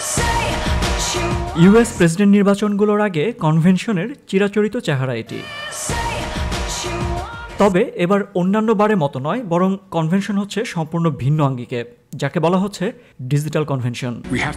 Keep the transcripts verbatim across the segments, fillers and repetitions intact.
US president নির্বাচনগুলোর আগে কনভেনশনের চিরাচরিত চেহারা এটি। তবে এবার অন্যান্য বারের মতো নয়, বরং কনভেনশন হচ্ছে সম্পূর্ণ ভিন্ন আঙ্গিকে, যাকে বলা হচ্ছে ডিজিটাল কনভেনশন।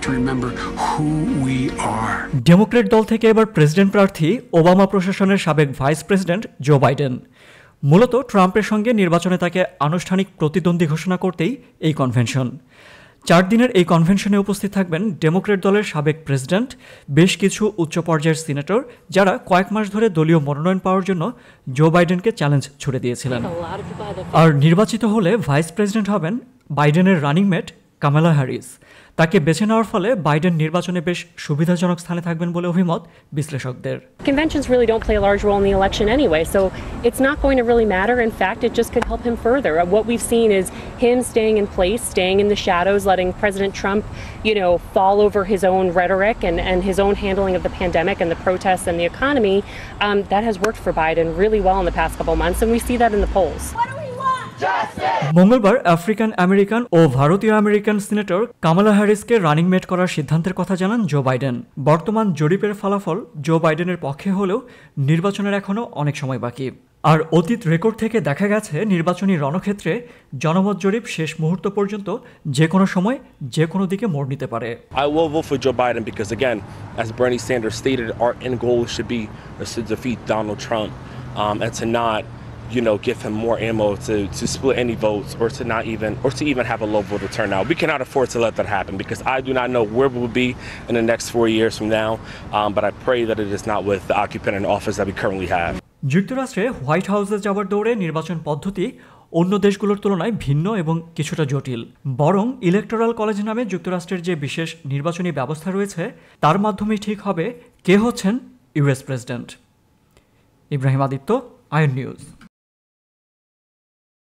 ডেমোক্রেট দল থেকে এবার প্রেসিডেন্ট প্রার্থী ওবামা প্রশাসনের সাবেক ভাইস প্রেসিডেন্ট জো বাইডেন। মূলত ট্রাম্পের সঙ্গে নির্বাচনে তাকে আনুষ্ঠানিক প্রতিদ্বন্দ্বী ঘোষণা করতেই এই কনভেনশন। চার দিনের এই কনভেনশনে উপস্থিত থাকবেন ডেমোক্রেট দলের সাবেক প্রেসিডেন্ট, বেশ কিছু উচ্চ পর্যায়ের সিনেটর, যারা কয়েক মাস ধরে দলীয় মনোনয়ন পাওয়ার জন্য জো বাইডেনকে চ্যালেঞ্জ ছুড়ে দিয়েছিলেন। আর নির্বাচিত হলে ভাইস প্রেসিডেন্ট হবেন বাইডেনের রানিং মেট কামালা হ্যারিস। তাকে বেছে নেওয়ার ফলে বাইডেন নির্বাচনে বেশ সুবিধাজনক স্থানে থাকবেন বলে অভিমত বিশ্লেষকদের। Conventions really don't play a large role in the election anyway, so it's not going to really matter. In fact, it just could help him further. What we've seen is him staying in place, staying in the shadows, letting President Trump, you know, fall over his own rhetoric and, and his own handling of the pandemic and the protests and the economy. Um, that has worked for Biden really well in the past couple months, and we see that in the polls. মঙ্গলবার African American ও ভারতীয় American senator Kamala হ্যারিসকে running mate করার সিদ্ধান্তের কথা জানান Joe Biden. বর্তমান জরিপের ফলাফল জো বাইডেনের পক্ষে হলেও নির্বাচনের এখনও অনেক সময় বাকি। আর অতীত রেকর্ড থেকে দেখা গেছে নির্বাচনী রণক্ষেত্রে জনমত জরিপ শেষ মুহূর্ত পর্যন্ত যে কোনো সময় যে কোনো দিকে মোড় নিতে পারে। I will vote for Joe Biden because again, as Bernie Sanders stated, our end goal should be to defeat Donald Trump um, and to not you know, give him more ammo to, to split any votes or to not even, or to even have a low voter turnout. We cannot afford to let that happen because I do not know where we will be in the next four years from now, um, but I pray that it is not with the occupant in office that we currently have. যুক্তরাষ্ট্রে white হাউসে যাওয়ার দৌড়ে নির্বাচন পদ্ধতি অন্য দেশগুলোর তুলনায় ভিন্ন এবং কিছুটা জটিল। বরং ইলেকটোরাল কলেজ নামে যুক্তরাষ্ট্রের যে বিশেষ নির্বাচনী ব্যবস্থা রয়েছে তার মাধ্যমেই ঠিক হবে কে হচ্ছেন US president. Ibrahim Aditya, Ayan news.